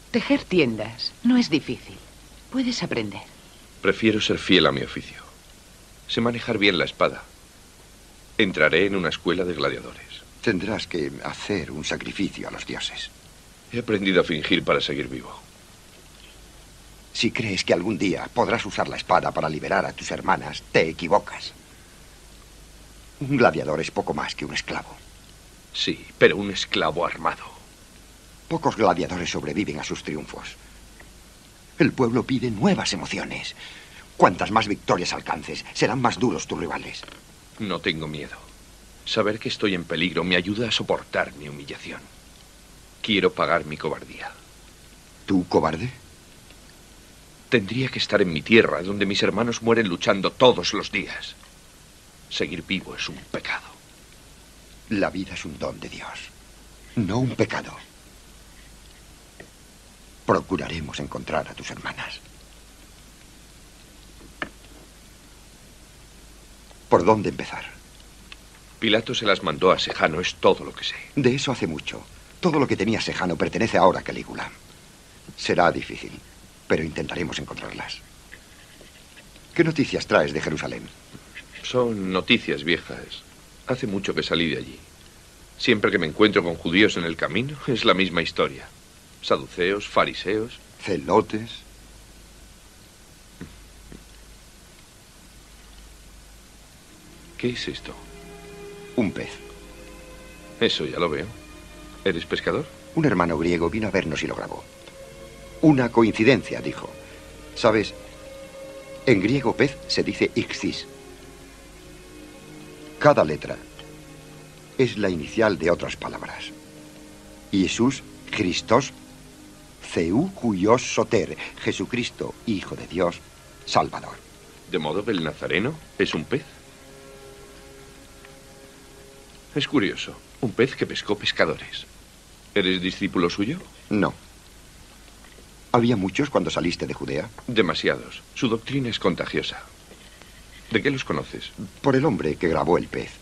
Tejer tiendas no es difícil. Puedes aprender. Prefiero ser fiel a mi oficio. Sé manejar bien la espada. Entraré en una escuela de gladiadores. Tendrás que hacer un sacrificio a los dioses. He aprendido a fingir para seguir vivo. Si crees que algún día podrás usar la espada para liberar a tus hermanas, te equivocas. Un gladiador es poco más que un esclavo. Sí, pero un esclavo armado. Pocos gladiadores sobreviven a sus triunfos. El pueblo pide nuevas emociones. Cuantas más victorias alcances, serán más duros tus rivales. No tengo miedo. Saber que estoy en peligro me ayuda a soportar mi humillación. Quiero pagar mi cobardía. ¿Tú, cobarde? Tendría que estar en mi tierra, donde mis hermanos mueren luchando todos los días. Seguir vivo es un pecado. La vida es un don de Dios, no un pecado. Procuraremos encontrar a tus hermanas. ¿Por dónde empezar? Pilato se las mandó a Sejano, es todo lo que sé. De eso hace mucho. Todo lo que tenía Sejano pertenece ahora a Calígula. Será difícil, pero intentaremos encontrarlas. ¿Qué noticias traes de Jerusalén? Son noticias viejas. Hace mucho que salí de allí. Siempre que me encuentro con judíos en el camino, es la misma historia. Saduceos, fariseos... Celotes... ¿Qué es esto? Un pez. Eso ya lo veo. ¿Eres pescador? Un hermano griego vino a vernos y lo grabó. Una coincidencia, dijo. ¿Sabes? En griego pez se dice ixis. Cada letra es la inicial de otras palabras. Jesús, Christos, Theou Huios Soter, Jesucristo, Hijo de Dios, Salvador. ¿De modo que el nazareno es un pez? Es curioso, un pez que pescó pescadores. ¿Eres discípulo suyo? No. ¿Había muchos cuando saliste de Judea? Demasiados. Su doctrina es contagiosa. ¿De qué los conoces? Por el hombre que grabó el pez.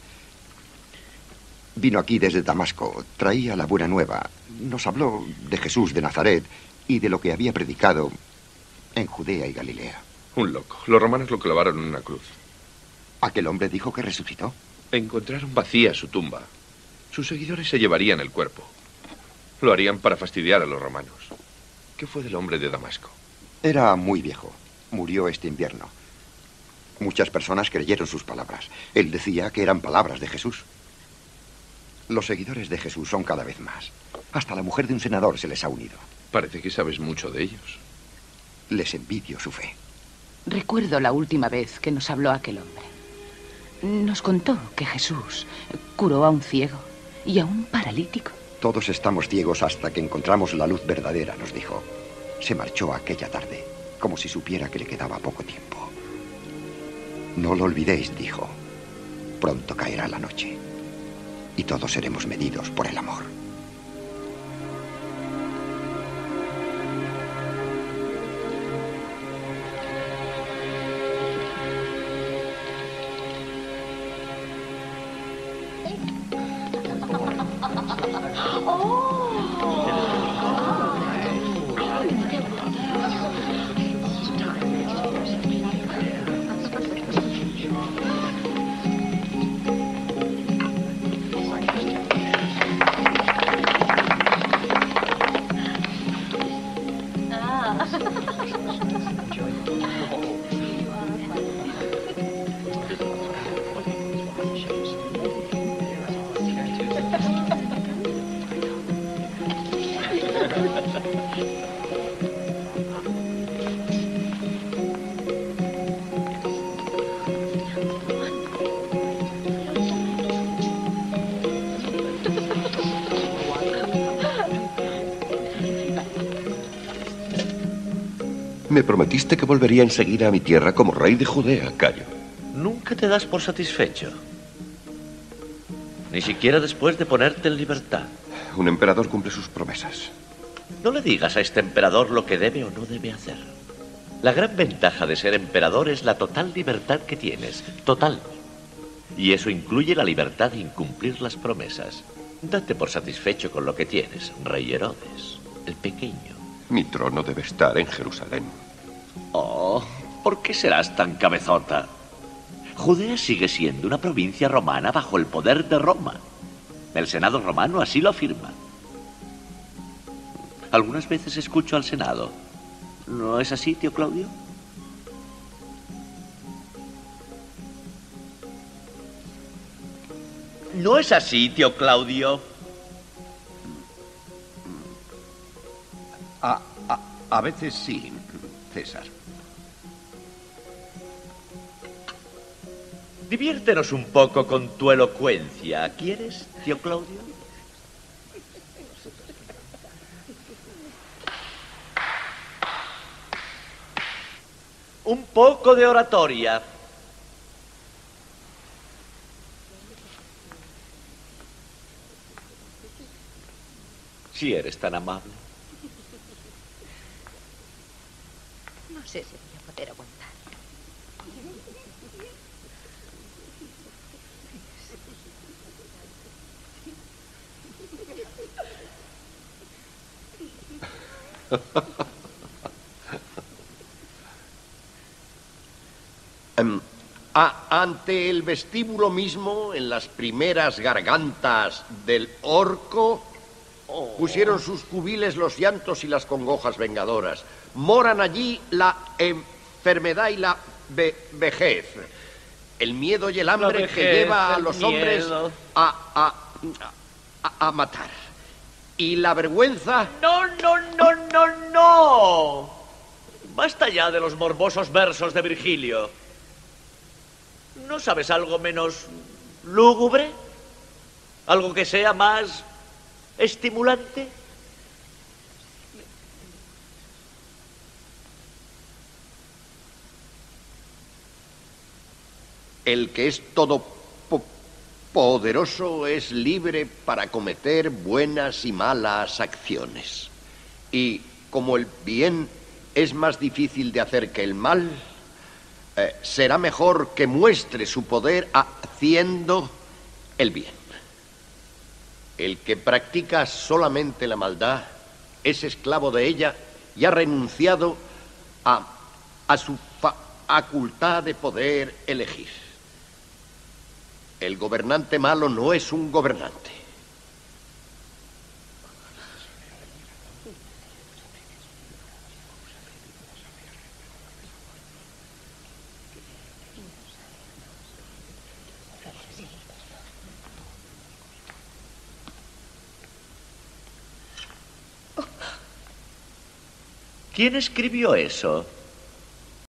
Vino aquí desde Damasco, traía la buena nueva. Nos habló de Jesús de Nazaret y de lo que había predicado en Judea y Galilea. Un loco. Los romanos lo clavaron en una cruz. ¿Aquel hombre dijo que resucitó? Encontraron vacía su tumba. Sus seguidores se llevarían el cuerpo. Lo harían para fastidiar a los romanos. ¿Qué fue del hombre de Damasco? Era muy viejo. Murió este invierno. Muchas personas creyeron sus palabras. Él decía que eran palabras de Jesús. Los seguidores de Jesús son cada vez más. Hasta la mujer de un senador se les ha unido. Parece que sabes mucho de ellos. Les envidio su fe. Recuerdo la última vez que nos habló aquel hombre. Nos contó que Jesús curó a un ciego y a un paralítico. Todos estamos ciegos hasta que encontramos la luz verdadera, nos dijo. Se marchó aquella tarde, como si supiera que le quedaba poco tiempo. No lo olvidéis, dijo. Pronto caerá la noche y todos seremos medidos por el amor. Me prometiste que volvería enseguida a mi tierra como rey de Judea, Cayo. Nunca te das por satisfecho. Ni siquiera después de ponerte en libertad. Un emperador cumple sus promesas. No le digas a este emperador lo que debe o no debe hacer. La gran ventaja de ser emperador es la total libertad que tienes. Total. Y eso incluye la libertad de incumplir las promesas. Date por satisfecho con lo que tienes, rey Herodes, el pequeño. Mi trono debe estar en Jerusalén. Oh, ¿por qué serás tan cabezota? Judea sigue siendo una provincia romana bajo el poder de Roma. El Senado romano así lo afirma. Algunas veces escucho al Senado. ¿No es así, tío Claudio? ¿No es así, tío Claudio? A veces sí, César. Diviértenos un poco con tu elocuencia. ¿Quieres, tío Claudio? Un poco de oratoria. Si eres tan amable. No sé si voy a poder aguantar. Ante el vestíbulo mismo, en las primeras gargantas del orco, pusieron sus cubiles los llantos y las congojas vengadoras. Moran allí la enfermedad y la vejez, el miedo y el hambre que lleva a los hombres a matar. Y la vergüenza... ¡No! Basta ya de los morbosos versos de Virgilio. ¿No sabes algo menos lúgubre? ¿Algo que sea más estimulante? El que es todopoderoso es libre para cometer buenas y malas acciones. Y como el bien es más difícil de hacer que el mal, será mejor que muestre su poder haciendo el bien. El que practica solamente la maldad es esclavo de ella y ha renunciado a su facultad de poder elegir. El gobernante malo no es un gobernante. ¿Quién escribió eso?